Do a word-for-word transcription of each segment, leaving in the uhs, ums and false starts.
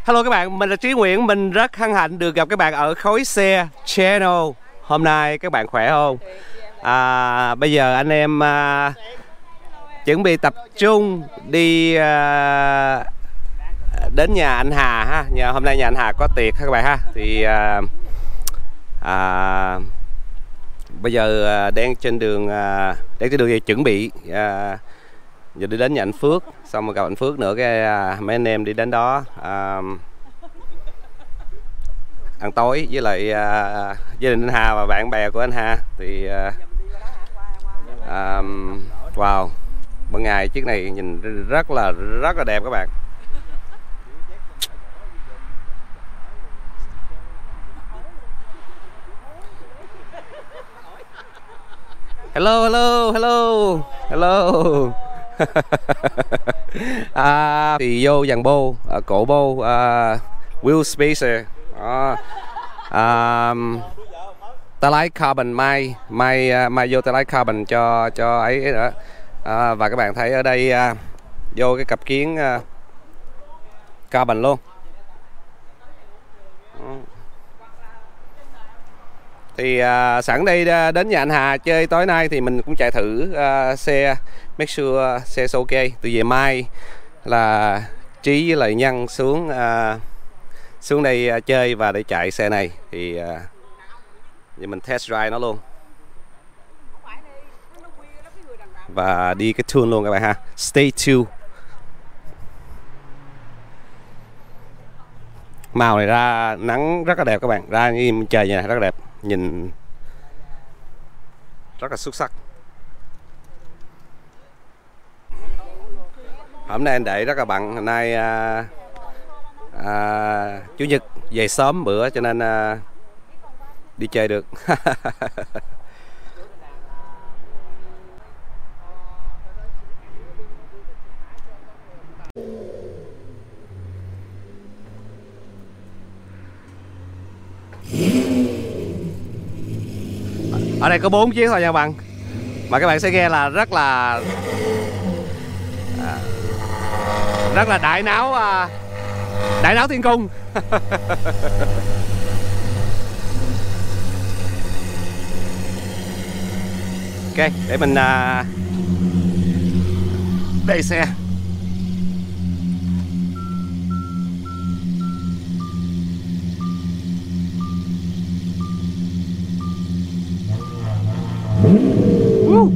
Hello các bạn, mình là Trí Nguyễn. Mình rất hân hạnh được gặp các bạn ở Khối Xe Channel. Hôm nay các bạn khỏe không? À, bây giờ anh em à, chuẩn bị tập trung đi à, đến nhà anh Hà ha. Nhà hôm nay nhà anh Hà có tiệc các bạn ha. Thì à, à, bây giờ à, đang trên đường à, đang trên đường để chuẩn bị à, giờ đi đến nhà anh Phước, xong rồi gặp anh Phước nữa cái à, mấy anh em đi đến đó à, ăn tối với lại à, gia đình anh Hà và bạn bè của anh Hà. Thì à, à, wow, ban ngày chiếc này nhìn rất là rất là đẹp các bạn. Hello hello hello hello. À, thì vô dàn bô, à, cổ bô, à, Will Spacer. Đó. À, ta lái carbon, mai mai mai vô ta lái carbon cho cho ấy nữa. À, và các bạn thấy ở đây à, vô cái cặp kiến à, carbon luôn. Thì à, sẵn đây đến nhà anh Hà chơi tối nay thì mình cũng chạy thử à, xe, make sure xe ok. Từ về mai là Trí với lại Nhân xuống à, xuống đây à, chơi và để chạy xe này thì à, giờ mình test drive nó luôn và đi cái tour luôn các bạn ha. Stay tuned. Màu này ra nắng rất là đẹp các bạn, ra như trời nhà rất là đẹp, nhìn rất là xuất sắc. Hôm nay anh để rất là bận, hôm nay à, à, chủ nhật về sớm bữa cho nên à, đi chơi được. Ở đây có bốn chiếc thôi nha bạn, mà các bạn sẽ nghe là rất là à, rất là đại náo, à, đại náo thiên cung. Ok, để mình à, đẩy xe. Woo.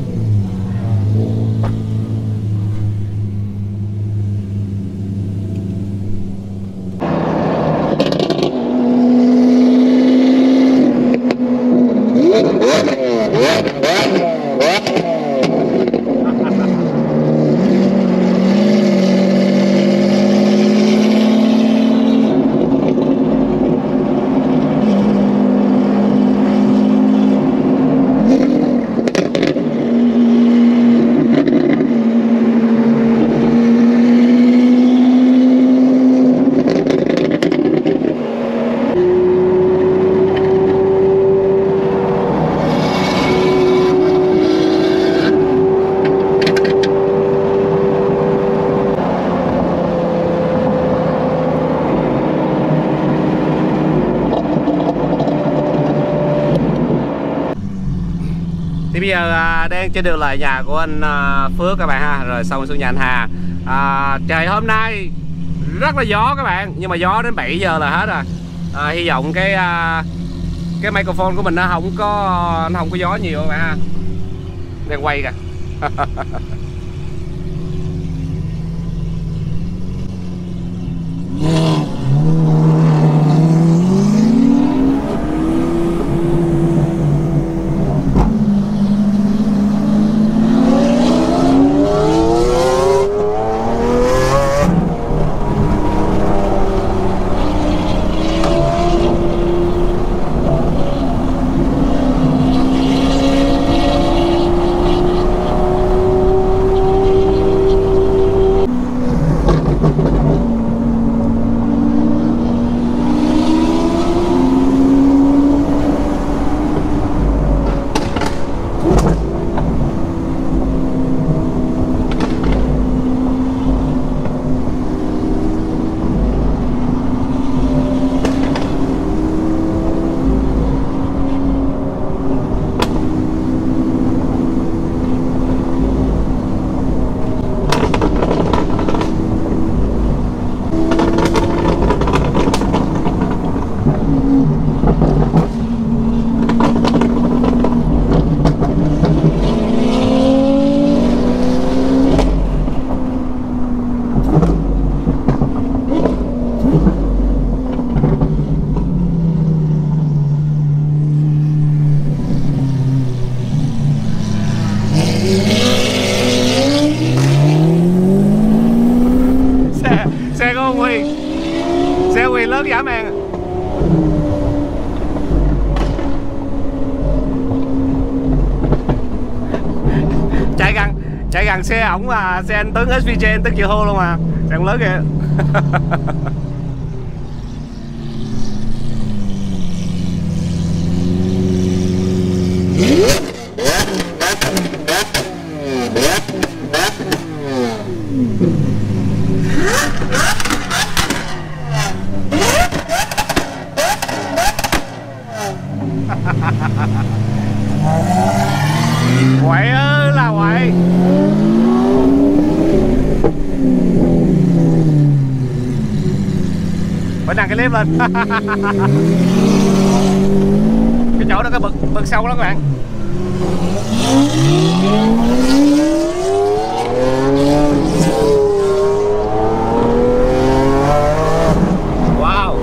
Thì bây giờ à, đang trên đường lại nhà của anh à, Phước các bạn ha, rồi xong xuống nhà anh Hà. À, trời hôm nay rất là gió các bạn, nhưng mà gió đến bảy giờ là hết rồi. À, hy vọng cái à, cái microphone của mình nó không có nó không có gió nhiều các bạn ha. Đang quay kìa. gần xe ổng mà xe anh Tuấn ét vê giê Tuấn chịu hô luôn mà, xe lớn kìa. Quậy ơi là quậy. Phải nâng cái clip lên. Cái chỗ đó cái bực bực sâu lắm các bạn. Wow.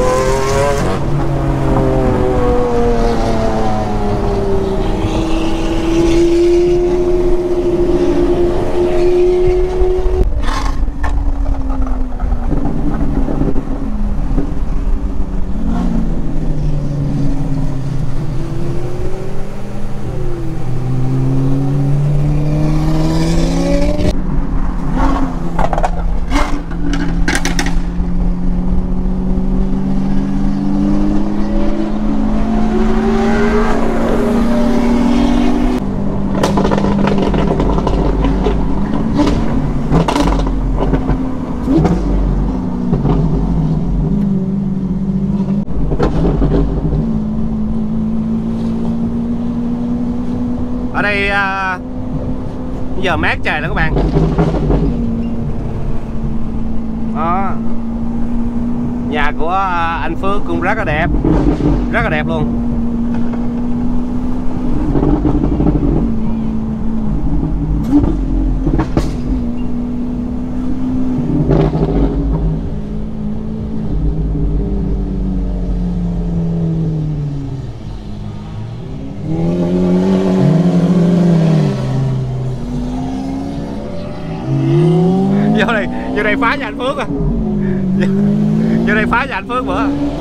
Ở đây uh, giờ mát trời lắm các bạn. Đó. Nhà của uh, anh Phước cũng rất là đẹp, rất là đẹp luôn. Vô đây, vô đây phá nhà anh Phước à. Vô đây phá nhà anh Phước bữa.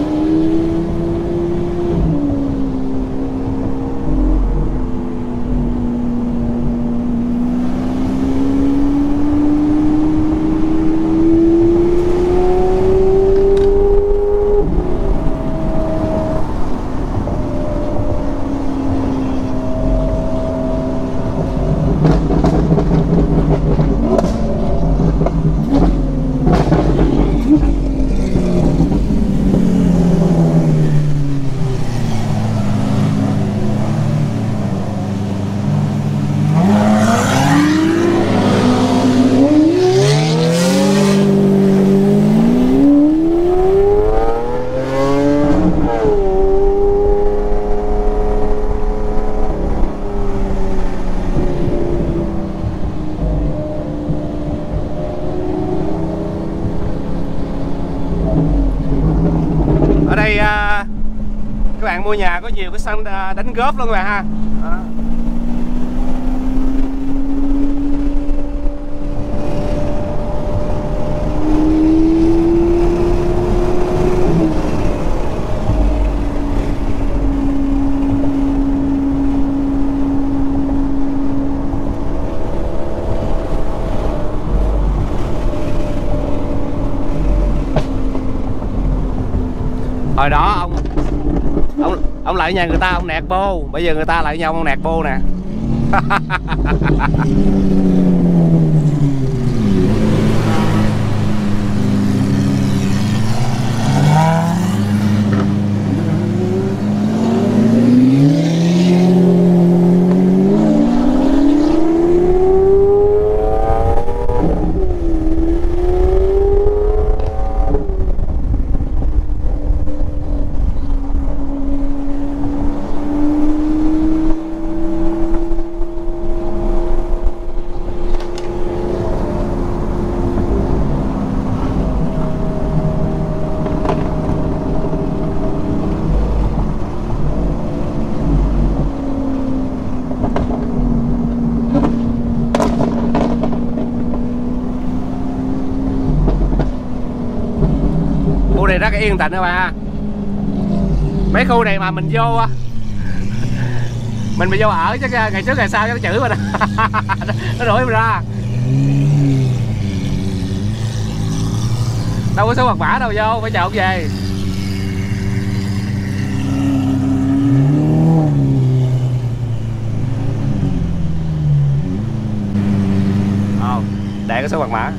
Ở đây à, các bạn mua nhà có nhiều cái sân đánh góp luôn các bạn ha. Đó. Hồi đó ông ông ông lại nhà người ta ông nẹt bô, bây giờ người ta lại nhau ông nẹt bô nè. Khu này rất là yên tĩnh các bạn. Mấy khu này mà mình vô Mình bị vô ở chắc ngày trước ngày sau cho nó chửi mình. Nó đuổi mình ra. Đâu có số mật mã đâu vô, phải chờ ông về. Ồ, để cái số mật mã.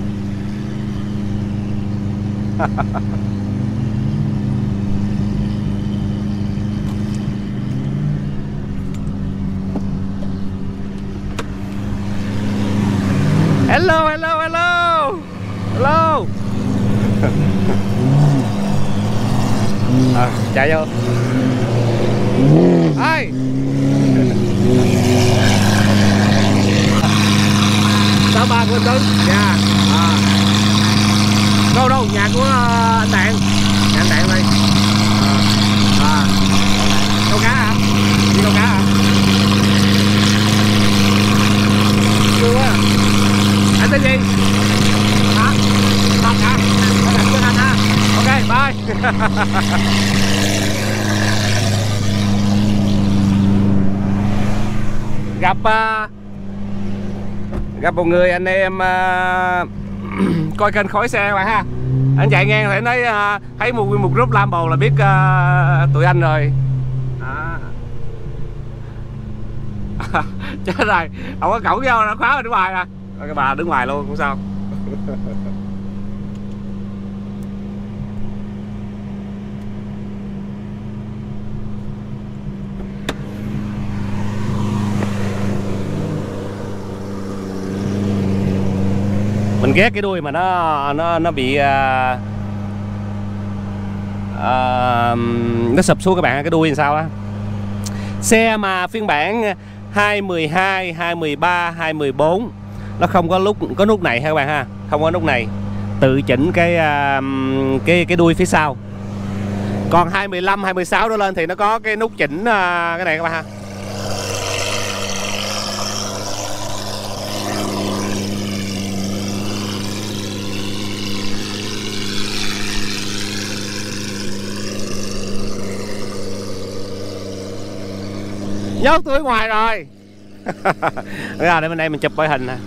Hello, hello, hello. Hello. À, chạy vô. Ai? Sao ba của Tuấn? Dạ. À. Đâu đâu, nhà của uh, anh Đạn. Nhà anh Đạn đây. À. À. Câu cá hả? Đi câu cá hả? Vui quá. Anh tên gì? Hả? Thành hả? Thành của Thành hả? Ok, bye. Gặp uh, gặp một người anh em uh, coi kênh khói xe các bạn ha. Anh chạy ngang phải nói uh, thấy một một group Lambo là biết uh, tụi anh rồi. À. Chết rồi, không có cổng vô nó khóa rồi đứng ngoài à. Cái bà đứng ngoài luôn không sao. Mình ghét cái đuôi mà nó nó nó bị uh, uh, nó sụp xuống các bạn, cái đuôi làm sao á. Xe mà phiên bản hai mười hai, hai mười ba, hai mười bốn nó không có lúc có nút này ha các bạn ha, không có nút này, tự chỉnh cái uh, cái cái đuôi phía sau. Còn hai mười lăm, hai mười sáu đó lên thì nó có cái nút chỉnh uh, cái này các bạn ha. Nhốt tôi ở ngoài rồi. Ra để bên đây mình chụp bãi hình nè.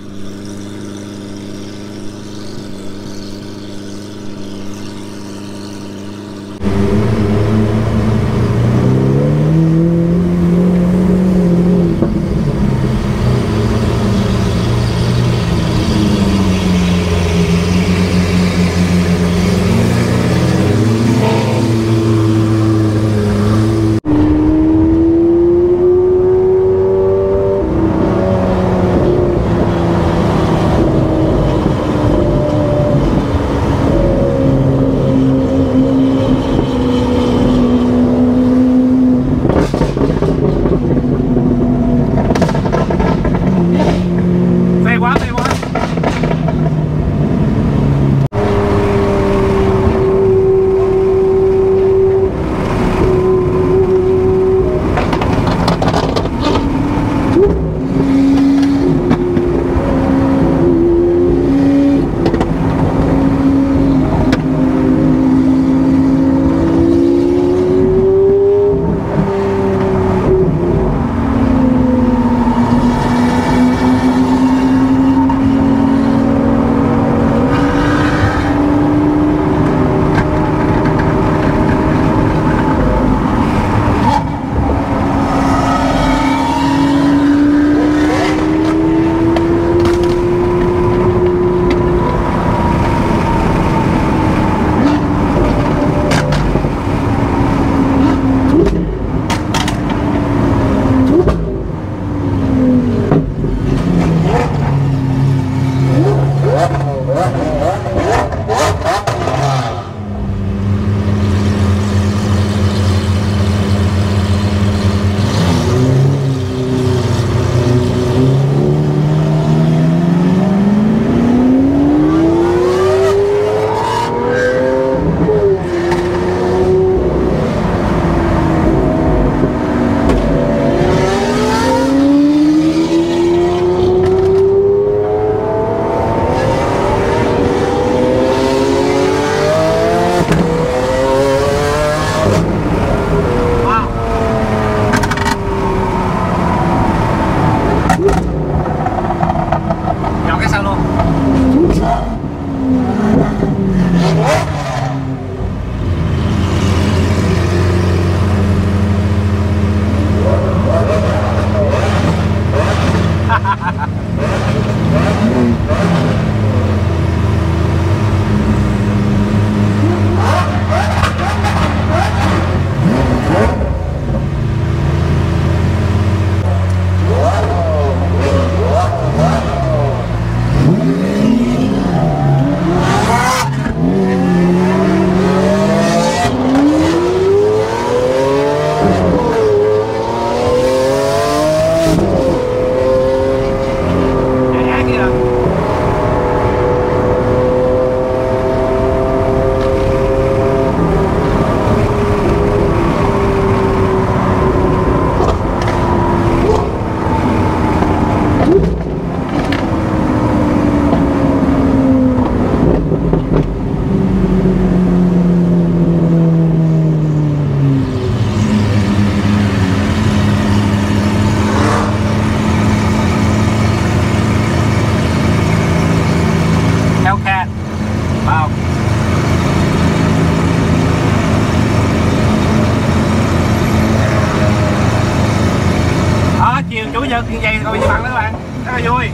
chủ nhật như vậy coi như bằng đó các bạn, rất là vui.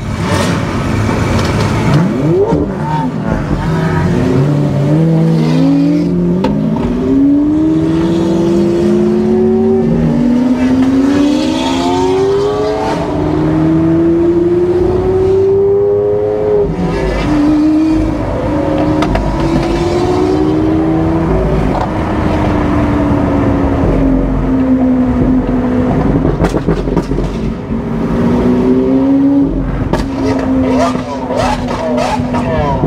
Oh,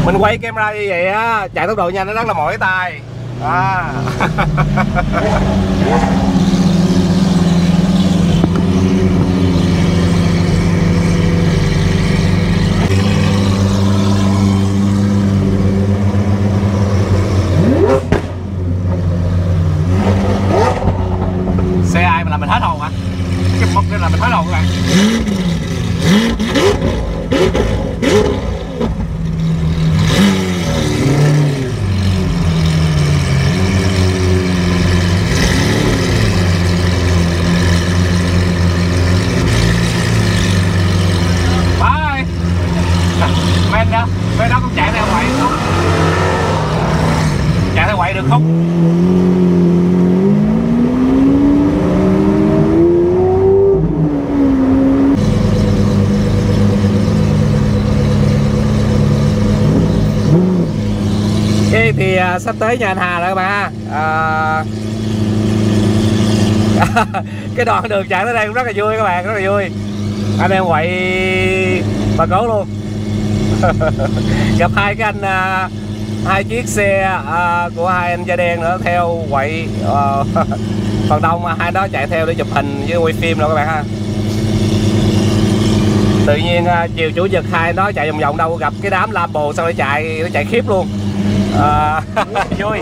Mình quay camera như vậy á, chạy tốc độ nhanh nó rất là mỏi tay. À. Xe ai mà làm mình hết hồn hả? Cái mốc này là mình hết hồn các bạn. Men đó, men đó cũng chạy theo quậy không? Chạy theo quậy được không? Okay, thì uh, sắp tới nhà anh Hà rồi các bạn ha. Uh, cái đoạn đường chạy tới đây cũng rất là vui các bạn, rất là vui. Anh em quậy bà cố luôn. Gặp hai cái anh uh, hai chiếc xe uh, của hai anh da đen nữa theo quậy, uh, phần đông hai đó chạy theo để chụp hình với quay phim rồi các bạn ha. Tự nhiên uh, chiều chủ nhật hai đó chạy vòng vòng đâu gặp cái đám Lambo xong nó chạy nó chạy khiếp luôn. Uh, vui.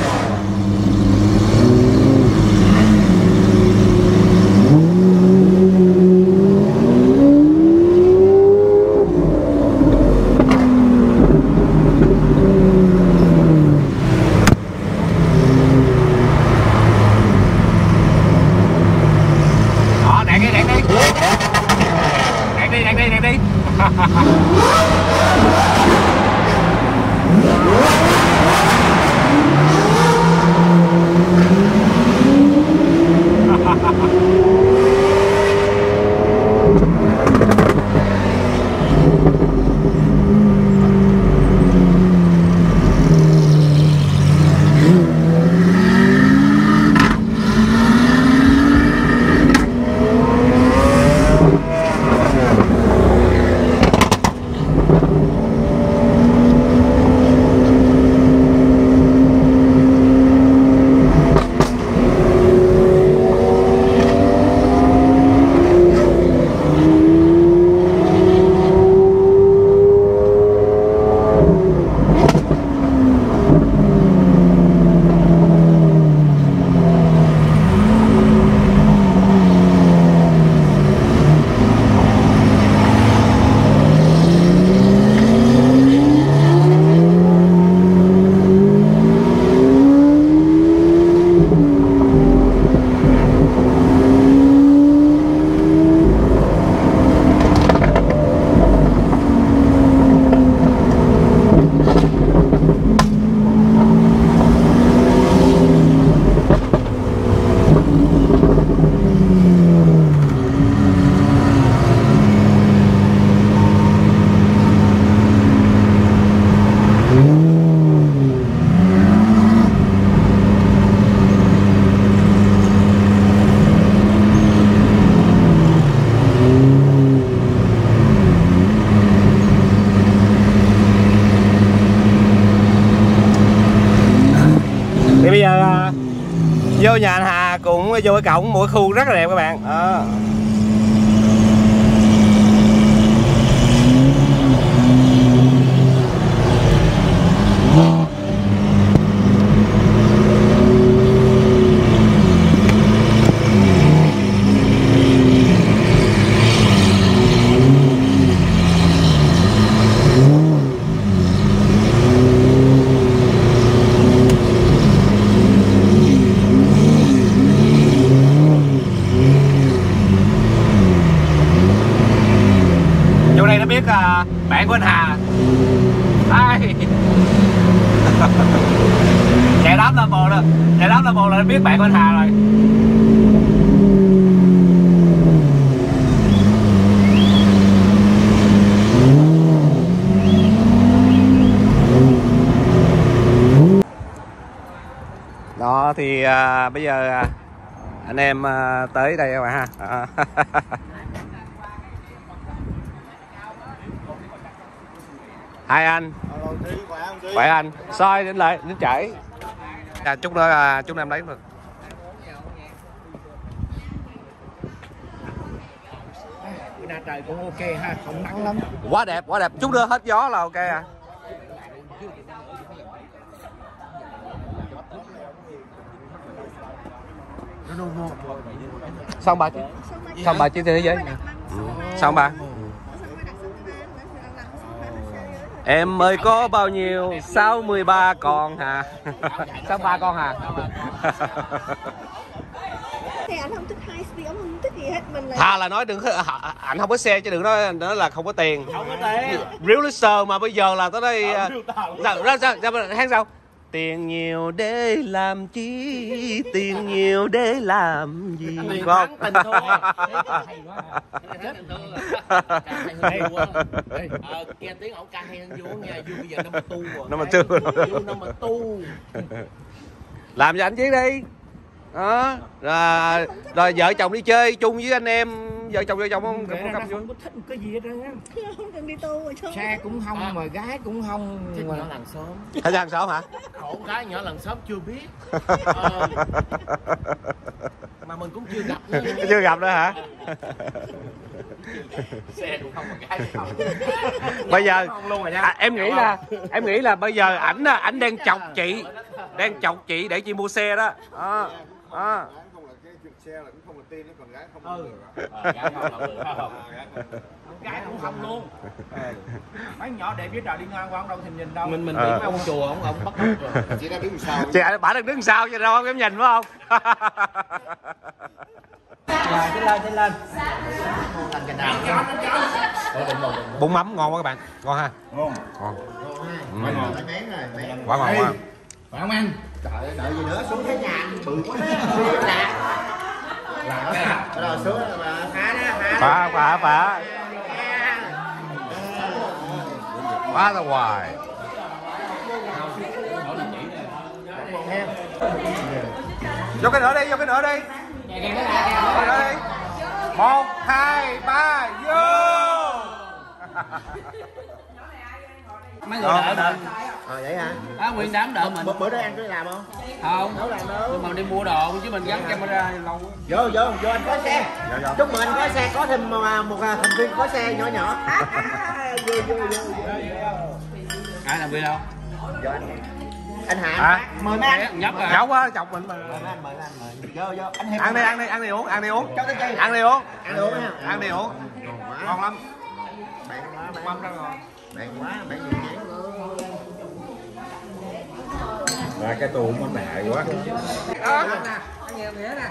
Vô nhà anh Hà cũng vô cái cổng mỗi khu rất là đẹp các bạn. Đó. Biết uh, bạn của anh Hà ai chạy đám Lambo rồi, chạy đám Lambo là biết bạn của anh Hà rồi. Đó thì uh, bây giờ uh, anh em uh, tới đây các bạn ha. À. Hai anh. Khỏe anh. Soi đến lại, đến chảy. À, chút nữa là chút nữa em lấy được. Bữa nay trời cũng ok ha, không nắng lắm. Quá đẹp, quá đẹp. Chút nữa hết gió là ok à. Xong bà chứ? Xong bà chứ thế giới. Ừ. Xong bà? Em ơi có bao nhiêu? sáu mươi ba con hả? Sao ba con hả? Thì anh không thích high speed, ông không thích gì hết mình là... Thà là nói đừng anh không có xe chứ đừng nói nói là không có tiền. Không có tiền. Real sir mà bây giờ là tới đây ra ra sao hát sao? Tiền nhiều để làm chi, tiền nhiều để làm gì không? Tình thôi. Hay quá. Ờ nghe tiếng ổng ca hay hơn vô nghe, vô bây giờ nó mà tu rồi. Nó mà tu. Vô nó mà tu. Làm cho anh chiếc đi. Đó, rồi, rồi vợ chồng đi chơi chung với anh em, vợ chồng vợ chồng không không, không, không có thích một cái gì hết trơn á. Không cần đi tu rồi chứ. Xe cũng không à. Mà gái cũng không. Thích nhỏ làng xóm. Hay làng xóm hả? Khổ gái nhỏ làng xóm chưa biết. Ờ, mà mình cũng chưa gặp nữa. Chưa gặp nữa hả? Xe cũng không có gái không. Bây giờ à, em nghĩ là em nghĩ là bây giờ ảnh ảnh đang chọc chị, đang chọc chị để chị mua xe đó. À, à. Xe là cũng không là tin, còn gái không được. Ờ, gái không là được không? Gái cũng không luôn. Mấy nhỏ đẹp với trời đi ngang qua đâu thèm nhìn đâu. Mình mình bị mấy ông chùa ông ông bắt rồi. Chị đang đứng sau. Chị bả đang đứng sau chứ đâu không em nhìn phải không? Rồi tiến lên tiến lên. Bún mắm ngon quá các bạn, ngon ha. Ngon. Ngon. Ngon. Ngon. Quá ngon quá. Phải không anh? Trời ơi, đợi gì nữa, xuống thấy nhà anh bự quá. Rồi xuống mà phá đó, Phá phá phá. Phá ra hoài. Vô cái nữa đi, vô cái nữa đi. Vô cái nữa đi. Một, hai, ba, vô. Mấy người đợi mình. Ờ vậy hả? Á nguyên đám đợi mình. Bữa đó ăn có làm không? Không. Đâu làm đâu. Nhưng mà đi mua đồ chứ mình gắn camera lâu quá. Vô vô vô anh có xe. Chúc mừng anh có xe, có thêm một, một thành viên có xe nhỏ nhỏ. Vô vô vô. Ai làm video? Vô anh. Anh Hạ. Hả? Mời mấy anh. Nhấp rồi. Nhậu quá chọc mình mà. Mời anh, mời anh, mời. Vô vô. Anh Ăn đi, ăn đi, ăn đi uống, ăn đi uống. cho cái cây. Ăn đi uống. Ăn được ha. Ăn đi uống. Ngon lắm. Bạn quá, bạn. Mâm ra rồi. Bạn quá, bạn nhiều chén. Và cái tù nó đại quá. Ăn nhiều nghĩa nè.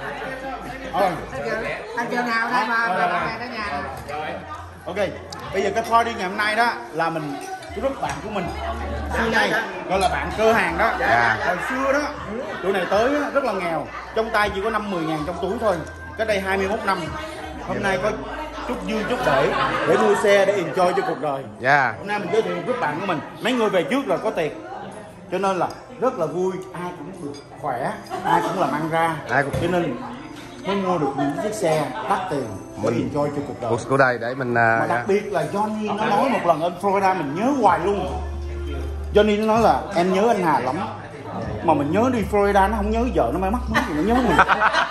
Ăn giờ nào đây mà mà ở nhà. Ok, bây giờ cái party ngày hôm nay đó là mình cái group bạn của mình xưa này gọi là bạn cơ hàng đó. Dạ. Hồi xưa đó tụi này tới đó, rất là nghèo, trong tay chỉ có năm mười ngàn trong túi thôi. Cách đây hai mươi mốt năm, hôm nay có chút dư chút để để mua xe để enjoy cho cuộc đời. Dạ. Hôm nay mình giới thiệu group bạn của mình, mấy người về trước là có tiền, cho nên là rất là vui, ai cũng được khỏe, ai cũng làm ăn ra, Ai cũng- cho nên mới mua được những chiếc xe đắt tiền để Mình- enjoy cho cuộc đời. Của, của đây để mình Mà uh, đặc biệt là Johnny nó nói một lần ở Florida mình nhớ hoài luôn. Johnny nó nói là em nhớ anh Hà lắm, mà mình nhớ đi Florida nó không nhớ vợ nó mới mắc mới thì nó nhớ mình.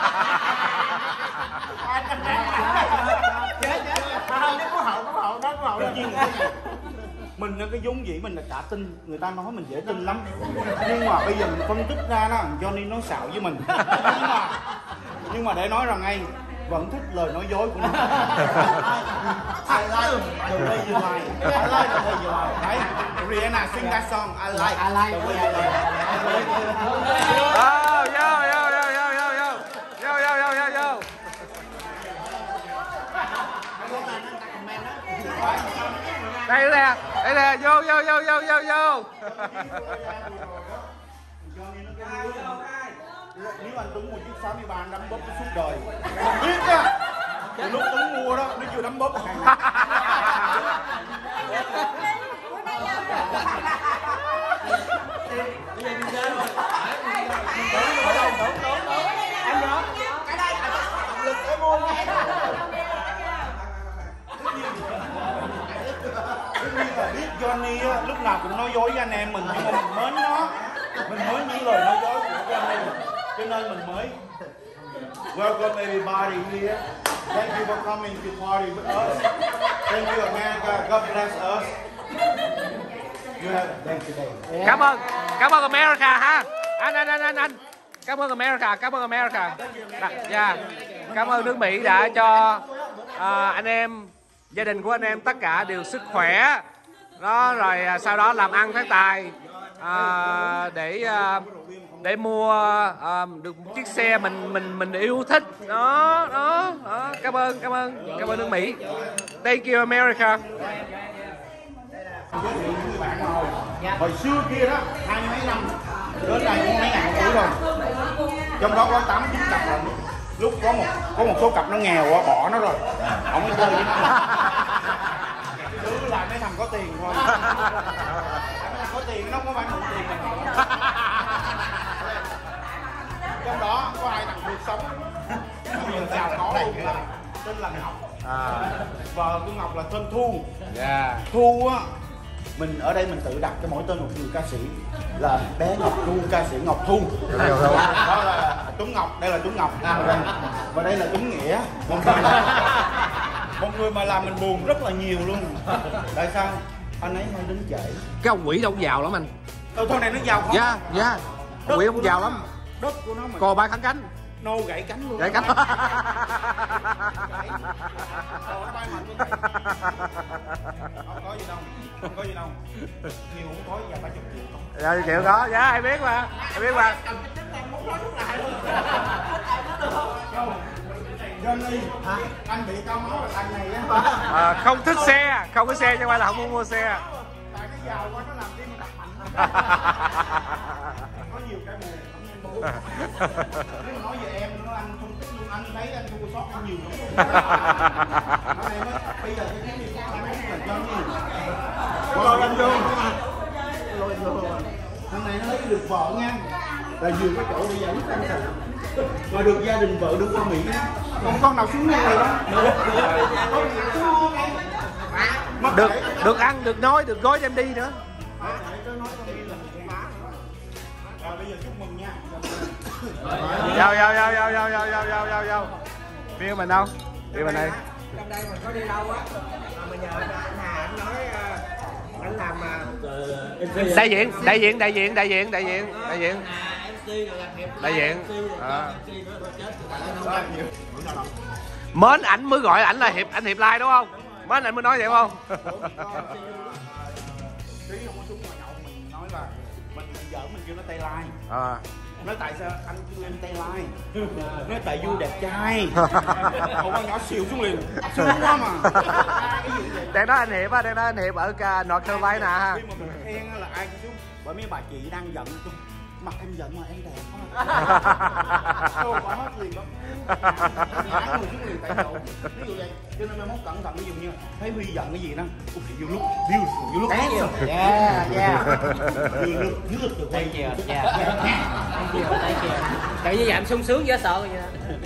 Mình là cái vốn dĩ mình là cả tin, người ta nói mình dễ tin lắm, nhưng mà bây giờ mình phân tích ra đó Johnny nói xạo với mình, nhưng mà nhưng mà để nói rằng ngay vẫn thích lời nói dối của nó. I like the way you lie. I like the way you lie. Đấy, Rihanna sing that song. I like. I like the way you lie. Oh, yo, yo, yo, yo, yo, yo. Yo, yo, yo, yo, yo. Đây nè, đây nè, vô, vô, vô, vô, vô, vô. Nếu anh Tuấn mua chiếc sáu mươi ba anh đấm bóp cái suốt đời. Anh biết á, từ lúc Tuấn mua đó, nó chưa đấm bóp. Tất nhiên là biết Johnny nào cũng nói dối với anh em mình, nhưng mà mình mến nó, mình mến những lời nói dối của anh em, cho nên mình mới welcome everybody here. Thank you for coming to party with us. Thank you America. God bless us. You have a day today. Cảm ơn, cảm ơn America ha. Anh anh anh anh anh. Cảm ơn America, cảm ơn America. Dạ. Cảm ơn nước Mỹ đã cho à, anh em, gia đình của anh em tất cả đều sức khỏe. Đó rồi à, sau đó làm ăn phát tài à, để à, để mua à, được một chiếc xe mình mình mình yêu thích. Đó, đó, đó. Cảm ơn, cảm ơn, cảm ơn nước Mỹ. Thank you America. Hồi xưa kia đó, hai mấy năm đến đây cũng mấy ngàn tuổi rồi, trong đó có tám chín cặp rồi. Lúc có một có một số cặp nó nghèo quá bỏ nó rồi, không có chơi với nó, cứ lại mấy thằng có tiền thôi. Mấy thằng có tiền nó không phải mượn tiền này. Trong đó có hai thằng được sống, bây giờ giàu có luôn, tên là Ngọc. À. Vợ của Ngọc là tên Thu. Yeah. Thu á, mình ở đây mình tự đặt cho mỗi tên một người ca sĩ, là bé Ngọc Thu, ca sĩ Ngọc Thu. Đó là Tuấn Ngọc, đây là Tuấn Ngọc, và đây là Tuấn Nghĩa. Một người, một người mà làm mình buồn rất là nhiều luôn. Tại sao? Anh ấy hay đến trễ. Cái ông quỷ đâu cũng giàu lắm anh. Từ thôi này nó giàu không? Dạ, dạ. Ông quỷ ông giàu lắm. Đất của nó mà Cò ba kháng cánh. nô gãy cánh luôn. Gãy cánh. Cò nó bay mạnh luôn. Không có gì đâu, không có gì đâu. Nhiều không có vài ba chục triệu có. Dạ chịu có, dạ em biết mà, em biết mà. Johnny, hả? Anh bị cao máu là thằng này á. À, không thích xe, không có xe chứ không phải là không muốn mua xe. Tại nó giàu quá nó làm tim đập mạnh. Có nhiều cái buồn, không nên buồn. Nếu mà nói về em, nó anh không thích luôn, anh thấy anh thua sót anh nhiều lắm. Nói em á, bây giờ cái gì của anh là Johnny. Lôi anh vô. Lôi vô. Thằng này nó lấy được vợ nha. Là vừa cái chỗ bây giờ lúc anh thật. Mà được gia đình vợ đưa qua Mỹ. Không con nào xuống này đâu. Được, được ăn, được nói, được gói đem đi nữa. Rồi bây giờ chúc mừng nha. Vô, vô, vô, vô, vô, vô, vô, vô, vô, vô. Bill mình đâu? Bill mình đây. Trong đây mình có đi đâu á, mà nhờ anh Hà anh nói anh làm Đại diện, đại diện, đại diện, đại diện, đại diện, đại diện. Đại diện. À. Mến ảnh mới gọi ảnh là Hiệp, anh Hiệp Lai đúng không? Mến ảnh mới nói vậy không? Tí không có xuống ngoài nhậu mình nói là mình vợ mình kêu nó tay lai. À. Nói tại sao anh kêu em tay lai? Nói tại vui đẹp trai. Ủa con nhỏ xìu xuống liền. Xíu quá mà. Đang nói anh Hiệp á, đang nói anh Hiệp ở North Carolina ha. Khi mà mình khen là ai cũng xuống. Bởi mấy bà chị đang giận chung. Mặt em giận mà em đẹp quá. Đâu phải hết liền đó. Ngã người xuống liền tại chỗ. Ví dụ vậy. Cho nên mai mốt cẩn thận ví dụ như thấy Huy giận cái gì đó. Ủa you look beautiful, you look handsome. yeah yeah You look good the way you look. yeah tự nhiên em sung sướng dễ sợ vậy.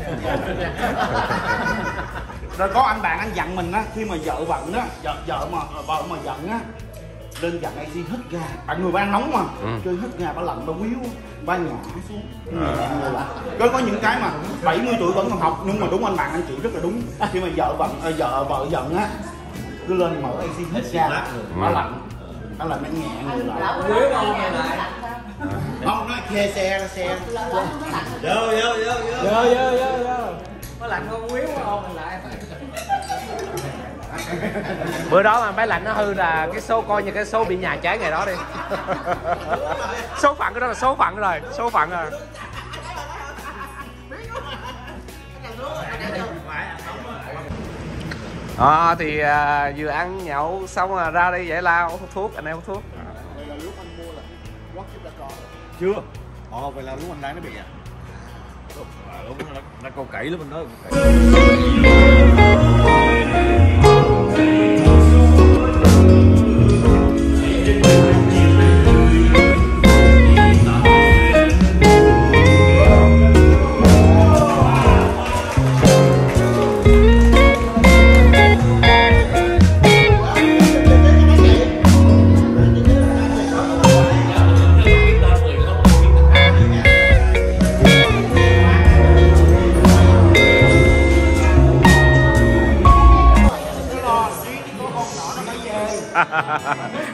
Rồi có anh bạn anh dặn mình á, khi mà vợ bận á, vợ, vợ mà vợ mà giận á, lên dặn ai hít ga, bạn người ban nóng mà, ừ. Chơi hít ga, bà lạnh, bà quýu, bà ngã xuống, có có những cái mà bảy mươi tuổi vẫn còn học, nhưng mà đúng anh bạn anh chị rất là đúng, khi mà vợ bận, à, vợ vợ giận á, cứ lên mở ai hít ga, bà lạnh, bà lạnh nó nhẹ người lại. Quýu không nghe lại. Không nói xe xe xe. Vô vô vô vô. Vô vô vô vô. Có lạnh không quýu không lại. Bữa đó mà máy lạnh nó hư là cái số coi như cái số bị nhà cháy ngày đó đi. Số phận cái đó là số phận rồi, số phận rồi. À, thì à, vừa ăn nhậu xong rồi ra đây giải lao hút thuốc, anh em hút thuốc. Đây là lúc anh mua là quất chip đã có. Chưa. Ồ, vậy là lúc anh lái nó bị à? Lúc nó, nó câu kỹ lắm bên đó.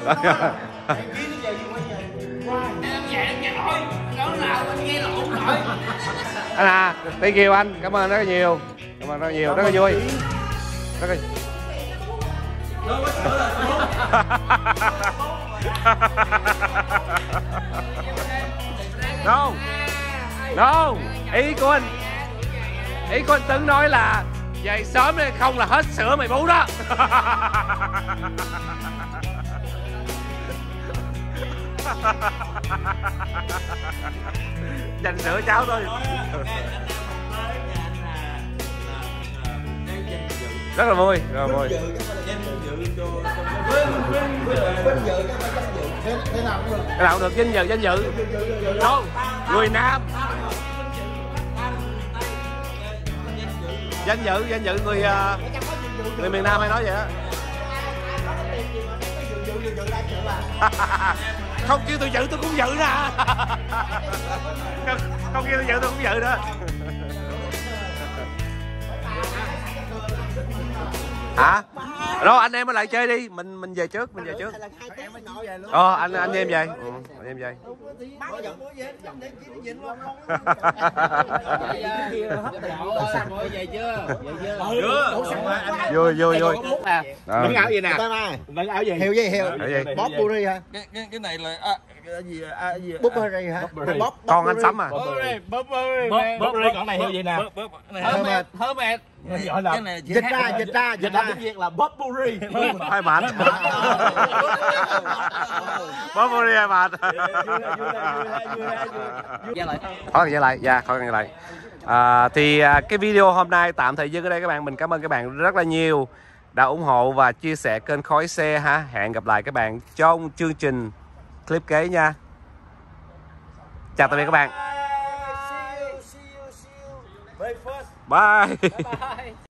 Anh à, thank you anh, cảm ơn rất là nhiều, cảm ơn rất là nhiều, rất là vui, rất là no, no, ý của anh, ý của anh Tấn nói là về sớm đi, không là hết sữa mày bú đó. Dành sữa cháu thôi. Rất là vui, rất là vui. Thế nào cũng được, danh dự, danh dự. Không, người Nam. Danh dự, danh dự người người miền Nam hay nói vậy đó. Không kêu tôi dự tôi cũng dự ra. Không, không kêu tôi dự tôi cũng dự nữa. Hả? Rồi anh em lại chơi đi, mình mình về trước, mình về trước. Ờ anh anh em về. Ừ, anh em về. Vui vui vui. Vẫn áo gì nè? Vẫn áo gì? Hiệu gì hiệu? Bóp Burberry hả? Cái cái cái này là à, cái gì à, gì Burberry hả? Bóp Con anh Sắm à? Burberry Burberry Burberry còn này hiệu gì nè? Hermes Hermes. Cái này dịch ra dịch ra dịch ra tiếng Việt là Burberry. Hai bạn. Burberry hai bạn. Thôi về lại, dạ thôi về lại. À, thì à, cái video hôm nay tạm thời dừng ở đây các bạn. Mình cảm ơn các bạn rất là nhiều đã ủng hộ và chia sẻ kênh Khói Xe ha. Hẹn gặp lại các bạn trong chương trình clip kế nha. Chào tạm biệt các bạn. Bye.